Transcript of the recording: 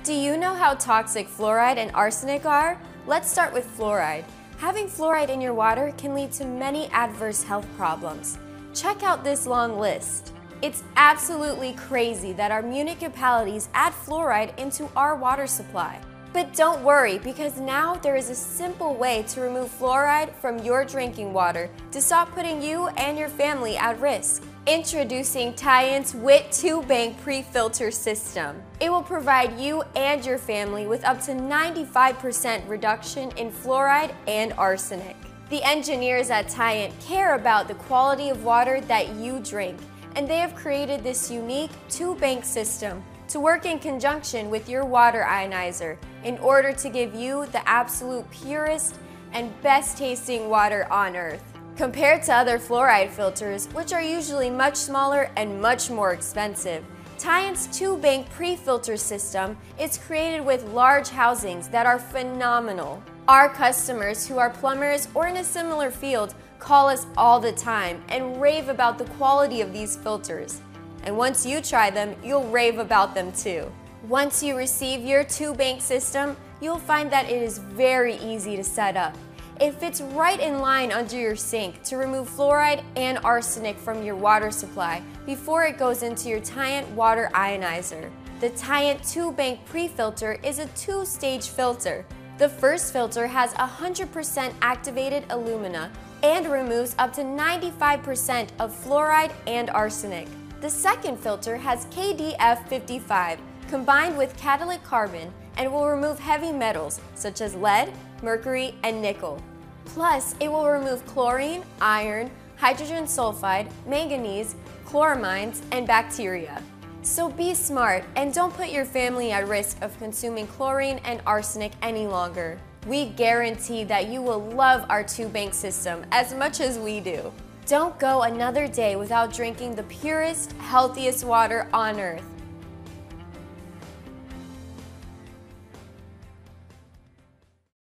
Do you know how toxic fluoride and arsenic are? Let's start with fluoride. Having fluoride in your water can lead to many adverse health problems. Check out this long list. It's absolutely crazy that our municipalities add fluoride into our water supply. But don't worry, because now there is a simple way to remove fluoride from your drinking water to stop putting you and your family at risk. Introducing Tyant's WIT 2-Bank Pre-Filter System. It will provide you and your family with up to 95% reduction in fluoride and arsenic. The engineers at Tyant care about the quality of water that you drink, and they have created this unique 2-bank system to work in conjunction with your water ionizer in order to give you the absolute purest and best tasting water on earth. Compared to other fluoride filters, which are usually much smaller and much more expensive, Tyant's 2-bank pre-filter system is created with large housings that are phenomenal. Our customers who are plumbers or in a similar field call us all the time and rave about the quality of these filters. And once you try them, you'll rave about them too. Once you receive your 2-bank system, you'll find that it is very easy to set up. It fits right in line under your sink to remove fluoride and arsenic from your water supply before it goes into your Tyant water ionizer. The Tyant 2-bank pre-filter is a 2-stage filter. The first filter has 100% activated alumina and removes up to 95% of fluoride and arsenic. The second filter has KDF55 combined with catalytic carbon and will remove heavy metals such as lead, mercury, and nickel. Plus, it will remove chlorine, iron, hydrogen sulfide, manganese, chloramines, and bacteria. So be smart and don't put your family at risk of consuming chlorine and arsenic any longer. We guarantee that you will love our 2-bank system as much as we do. Don't go another day without drinking the purest, healthiest water on earth.